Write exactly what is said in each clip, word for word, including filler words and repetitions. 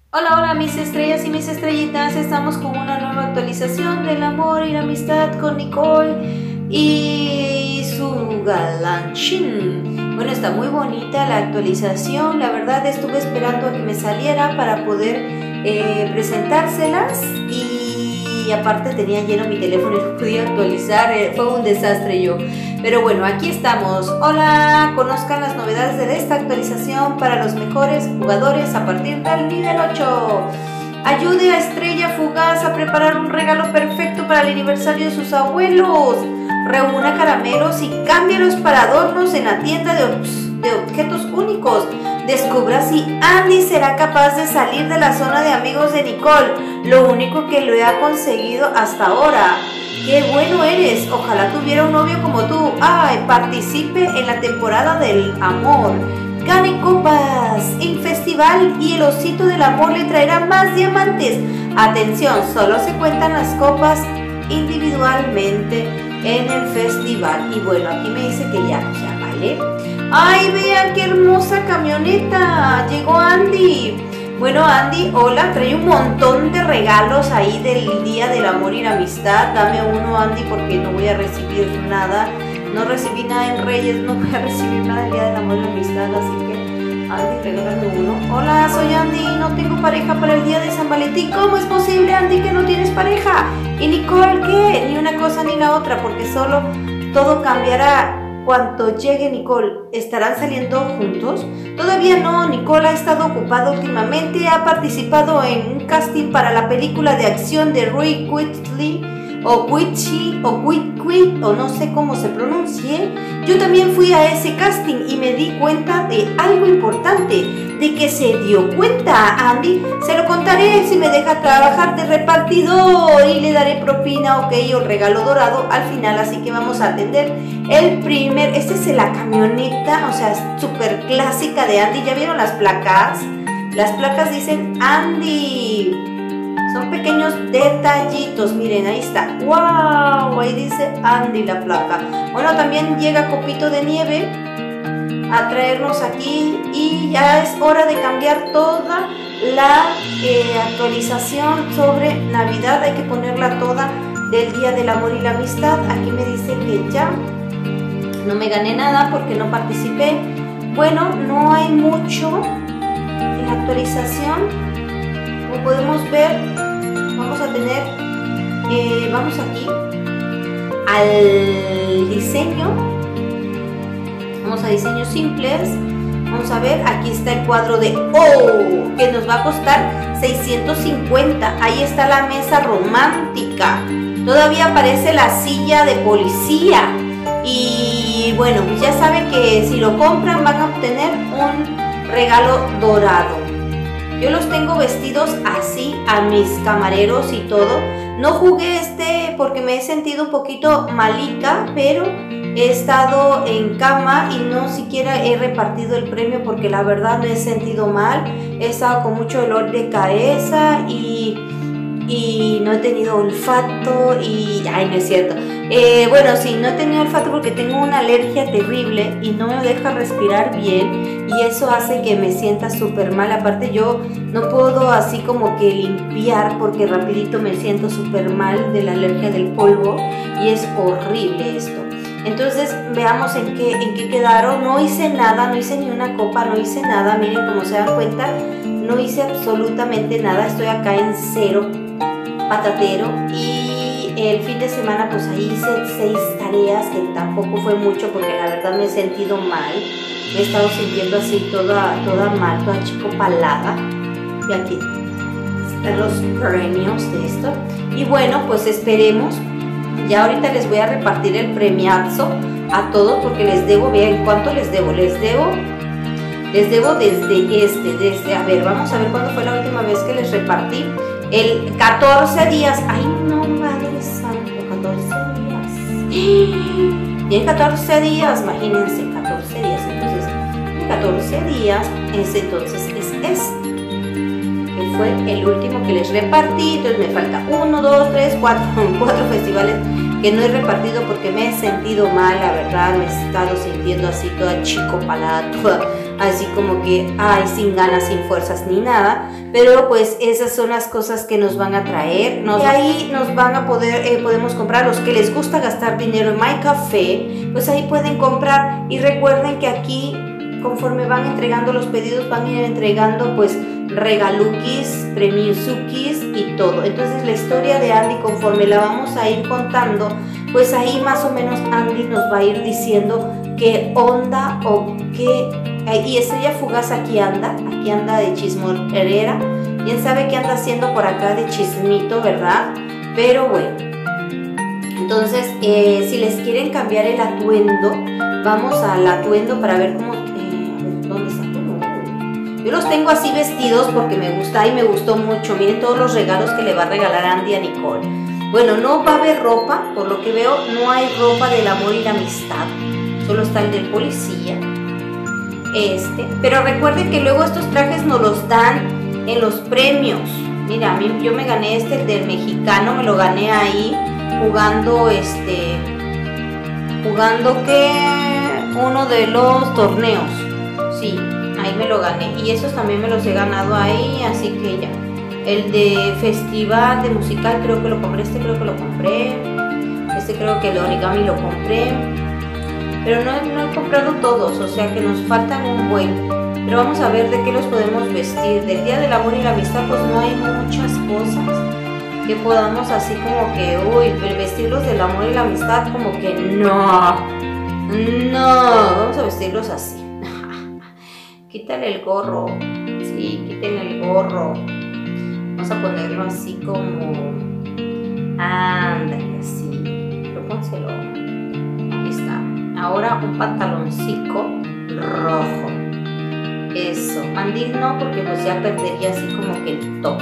Hola, hola mis estrellas y mis estrellitas, estamos con una nueva actualización del amor y la amistad con Nicole y su galanchín. Bueno, está muy bonita la actualización, la verdad estuve esperando a que me saliera para poder eh, presentárselas y aparte tenía lleno mi teléfono y no podía actualizar, eh, fue un desastre yo. Pero bueno, aquí estamos. Hola, conozcan las novedades de esta actualización para los mejores jugadores a partir del nivel ocho. Ayude a Estrella Fugaz a preparar un regalo perfecto para el aniversario de sus abuelos. Reúna caramelos y cámbielos para adornos en la tienda de, ob de objetos únicos. Descubra si Andy será capaz de salir de la zona de amigos de Nicole, lo único que lo ha conseguido hasta ahora. ¡Qué bueno eres! Ojalá tuviera un novio como tú. ¡Ay! Participe en la temporada del amor. Gane copas. El festival y el osito del amor le traerá más diamantes. Atención, solo se cuentan las copas individualmente en el festival. Y bueno, aquí me dice que ya, ya, ¿vale? ¡Ay, vean qué hermosa camioneta! Llegó Andy. Bueno, Andy, hola, trae un montón de regalos ahí del Día del Amor y la Amistad. Dame uno, Andy, porque no voy a recibir nada. No recibí nada en Reyes, no voy a recibir nada el Día del Amor y la Amistad, así que, Andy, regálame uno. Hola, soy Andy, no tengo pareja para el Día de San Valentín. ¿Cómo es posible, Andy, que no tienes pareja? ¿Y Nicole qué? Ni una cosa ni la otra, porque solo todo cambiará cuando llegue Nicole. ¿Estarán saliendo juntos? Todavía no, Nicole ha estado ocupada últimamente, ha participado en un casting para la película de acción de Roy Whitley, o Whitchy, o Whitquit, o no sé cómo se pronuncie. Yo también fui a ese casting y me di cuenta de algo importante, de que se dio cuenta, Andy. Se lo contaré si me deja trabajar de repartidor y le daré propina, ok, o regalo dorado al final, así que vamos a atender el primer, esta es la camioneta, o sea, súper clásica de Andy. ¿Ya vieron las placas? Las placas dicen Andy. Son pequeños detallitos, miren, ahí está. ¡Wow! Ahí dice Andy la placa. Bueno, también llega Copito de Nieve a traernos aquí y ya es hora de cambiar toda la eh, actualización sobre Navidad. Hay que ponerla toda del Día del Amor y la Amistad. Aquí me dice que ya no me gané nada porque no participé. Bueno, no hay mucho en la actualización. Como podemos ver, vamos a tener, eh, vamos aquí al diseño, vamos a diseños simples, vamos a ver, aquí está el cuadro de Oh, que nos va a costar seiscientos cincuenta, ahí está la mesa romántica, todavía aparece la silla de policía y bueno, pues ya saben que si lo compran van a obtener un regalo dorado. Yo los tengo vestidos así a mis camareros y todo. No jugué este porque me he sentido un poquito malita, pero he estado en cama y no siquiera he repartido el premio porque la verdad me he sentido mal. He estado con mucho dolor de cabeza y, y no he tenido olfato y... Ay, no es cierto. Eh, bueno, sí, no he tenido olfato porque tengo una alergia terrible y no me deja respirar bien y eso hace que me sienta súper mal. Aparte yo no puedo así como que limpiar porque rapidito me siento súper mal de la alergia del polvo y es horrible esto. Entonces veamos en qué, en qué quedaron. No hice nada, no hice ni una copa, no hice nada. Miren, como se dan cuenta, no hice absolutamente nada. Estoy acá en cero patatero y el fin de semana pues ahí hice seis tareas, que tampoco fue mucho porque la verdad me he sentido mal. Me he estado sintiendo así toda, toda mal, toda chicopalada. Y aquí están los premios de esto. Y bueno, pues esperemos. Ya ahorita les voy a repartir el premiazo a todos porque les debo, vean cuánto les debo. Les debo, les debo desde este, desde, a ver, vamos a ver cuándo fue la última vez que les repartí. El catorce días. Ay, no, madre santo, catorce días. Y en catorce días, imagínense, catorce días. Entonces, en catorce días, ese entonces es este. Que fue el último que les repartí. Entonces me falta uno, dos, tres, cuatro, cuatro festivales que no he repartido porque me he sentido mal, la verdad. Me he estado sintiendo así toda chicopalada, toda así como que, ay, sin ganas, sin fuerzas ni nada, pero pues esas son las cosas que nos van a traer. Nos, y ahí nos van a poder, eh, podemos comprar, los que les gusta gastar dinero en My Café, pues ahí pueden comprar. Y recuerden que aquí, conforme van entregando los pedidos, van a ir entregando pues regalukis, premiuzukis y todo. Entonces la historia de Andy, conforme la vamos a ir contando, pues ahí más o menos Andy nos va a ir diciendo qué onda o qué. Y Estrella Fugaz aquí anda, aquí anda de chismorera. Quién sabe qué anda haciendo por acá de chismito, ¿verdad? Pero bueno, entonces eh, si les quieren cambiar el atuendo, vamos al atuendo para ver cómo. ¿Dónde está? Yo los tengo así vestidos porque me gusta y me gustó mucho. Miren todos los regalos que le va a regalar Andy a Nicole. Bueno, no va a haber ropa, por lo que veo, no hay ropa del amor y la amistad. Solo está el del policía. Este. Pero recuerden que luego estos trajes nos los dan en los premios. Mira, a mí, yo me gané este, el del mexicano, me lo gané ahí jugando este. Jugando que uno de los torneos. Sí, ahí me lo gané. Y esos también me los he ganado ahí, así que ya. El de festival de musical creo que lo compré. Este creo que lo compré. Este creo que el origami lo compré. Pero no, no he comprado todos, o sea que nos faltan un buen. Pero vamos a ver de qué los podemos vestir. Del Día del Amor y la Amistad pues no hay muchas cosas que podamos así como que, uy, vestirlos del amor y la amistad como que no. No, vamos a vestirlos así. Quítale el gorro, sí, quítale el gorro. Vamos a ponerlo así como, ándale, así, pero pónselo. Aquí está. Ahora un pantaloncito rojo. Eso. Andy no, porque pues ya perdería así como que el toque.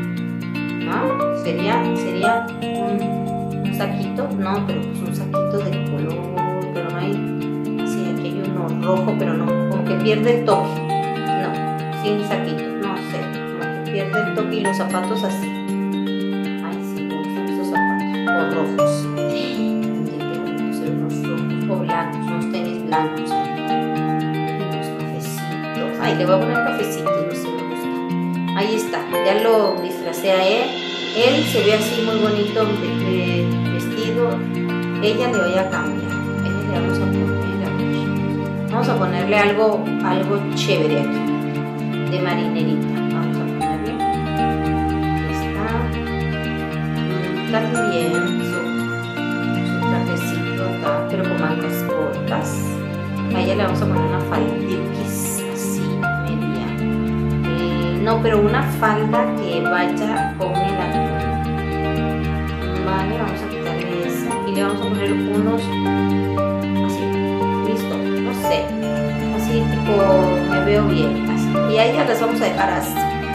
¿No? Sería, sería un, un saquito, no, pero pues un saquito de color, pero no hay, así aquí hay uno rojo, pero no, como que pierde el toque. No, sin saquito, no sé, como que pierde el toque y los zapatos así. Ay, sí, me gustan esos zapatos, o rojos. Unos rojos o blancos, unos tenis blancos. Unos cafecitos. Ay, le voy a poner cafecitos, no sé, me gusta. Ahí está, ya lo disfracé a él. Él se ve así muy bonito de, de vestido. Ella le voy a cambiar. A ella le vamos a poner aquí. Vamos a ponerle algo, algo chévere aquí, de marinerita. Vamos a ponerle. Aquí está. También su, su trajecito acá, pero con mangas cortas. A ella le vamos a poner una faldiquis así, media. Eh, no, pero una falda que vaya con el atuendo. Vale, vamos a quitarle esa y le vamos a poner unos así, listo, no sé, así tipo me veo bien, así. Y a ellas las vamos a dejar así.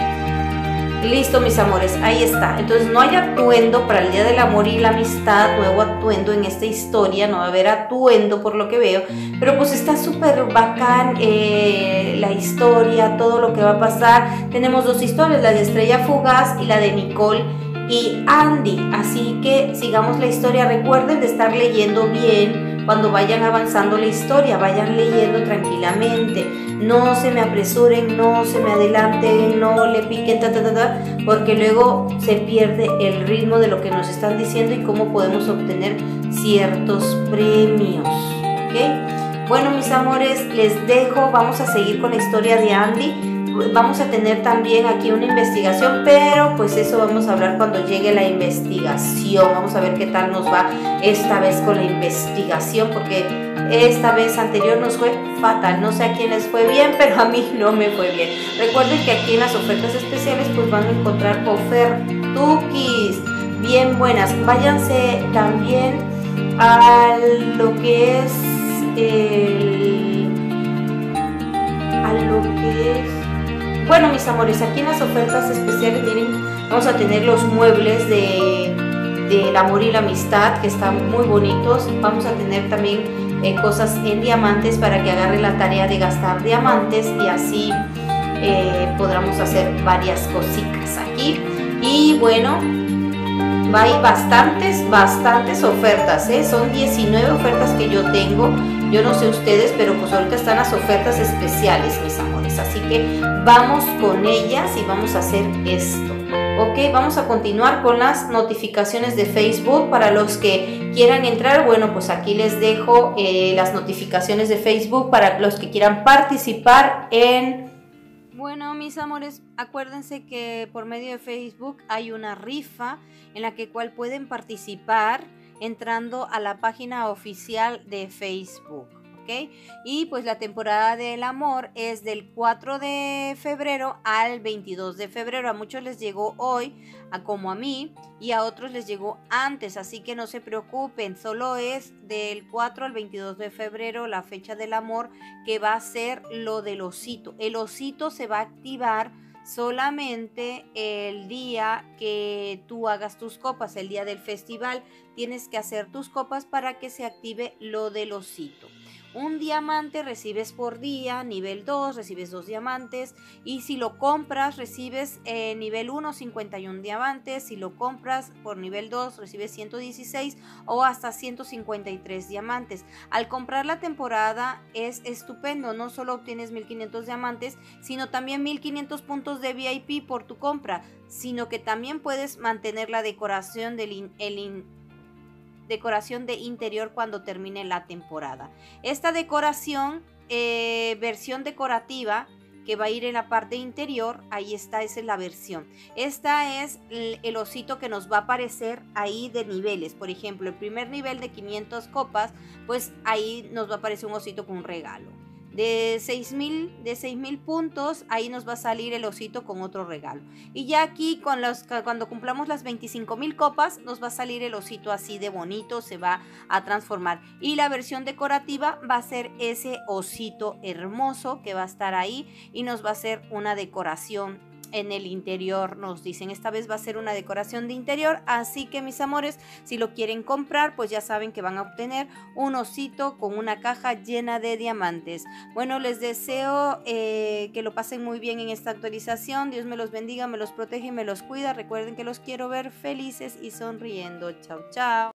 Listo, mis amores, ahí está. Entonces no hay atuendo para el Día del Amor y la Amistad, nuevo atuendo en esta historia, no va a haber atuendo por lo que veo, pero pues está súper bacán eh, la historia, todo lo que va a pasar. Tenemos dos historias, la de Estrella Fugaz y la de Nicole y Andy, así que sigamos la historia. Recuerden de estar leyendo bien cuando vayan avanzando la historia, vayan leyendo tranquilamente, no se me apresuren, no se me adelanten, no le piquen, ta, ta, ta, ta, porque luego se pierde el ritmo de lo que nos están diciendo y cómo podemos obtener ciertos premios, ¿ok? Bueno, mis amores, les dejo, vamos a seguir con la historia de Andy. Vamos a tener también aquí una investigación, pero pues eso vamos a hablar cuando llegue la investigación. Vamos a ver qué tal nos va esta vez con la investigación, porque esta vez anterior nos fue fatal. No sé a quién les fue bien, pero a mí no me fue bien. Recuerden que aquí en las ofertas especiales pues van a encontrar ofertukis bien buenas. Váyanse también a lo que es el, a lo que es bueno, mis amores, aquí en las ofertas especiales, miren, vamos a tener los muebles de, de el amor y la amistad, que están muy bonitos. Vamos a tener también eh, cosas en diamantes para que agarren la tarea de gastar diamantes y así eh, podamos hacer varias cositas aquí. Y bueno, hay bastantes, bastantes ofertas, ¿eh? Son diecinueve ofertas que yo tengo. Yo no sé ustedes, pero pues ahorita están las ofertas especiales, mis amores. Así que vamos con ellas y vamos a hacer esto. Ok, vamos a continuar con las notificaciones de Facebook. Para los que quieran entrar, bueno, pues aquí les dejo eh, las notificaciones de Facebook para los que quieran participar en... Bueno, mis amores, acuérdense que por medio de Facebook hay una rifa en la que cual pueden participar entrando a la página oficial de Facebook, ¿ok? Y pues la temporada del amor es del cuatro de febrero al veintidós de febrero. A muchos les llegó hoy, a como a mí, y a otros les llegó antes, así que no se preocupen, solo es del cuatro al veintidós de febrero la fecha del amor, que va a ser lo del osito. El osito se va a activar solamente el día que tú hagas tus copas, el día del festival. Tienes que hacer tus copas para que se active lo del osito. Un diamante recibes por día, nivel dos recibes dos diamantes, y si lo compras recibes eh, nivel uno cincuenta y uno diamantes, si lo compras por nivel dos recibes ciento dieciséis o hasta ciento cincuenta y tres diamantes. Al comprar la temporada es estupendo, no solo obtienes mil quinientos diamantes, sino también mil quinientos puntos de V I P por tu compra, sino que también puedes mantener la decoración del in, el in, decoración de interior cuando termine la temporada. Esta decoración, eh, versión decorativa, que va a ir en la parte interior, ahí está, esa es la versión. Esta es el, el osito que nos va a aparecer ahí de niveles. Por ejemplo, el primer nivel de quinientas copas, pues ahí nos va a aparecer un osito con un regalo. De seis mil de seis mil puntos, ahí nos va a salir el osito con otro regalo. Y ya aquí con los, cuando cumplamos las veinticinco mil copas, nos va a salir el osito así de bonito, se va a transformar. Y la versión decorativa va a ser ese osito hermoso que va a estar ahí y nos va a hacer una decoración en el interior. Nos dicen, esta vez va a ser una decoración de interior, así que mis amores, si lo quieren comprar, pues ya saben que van a obtener un osito con una caja llena de diamantes. Bueno, les deseo eh, que lo pasen muy bien en esta actualización. Dios me los bendiga, me los protege y me los cuida. Recuerden que los quiero ver felices y sonriendo. Chao, chao.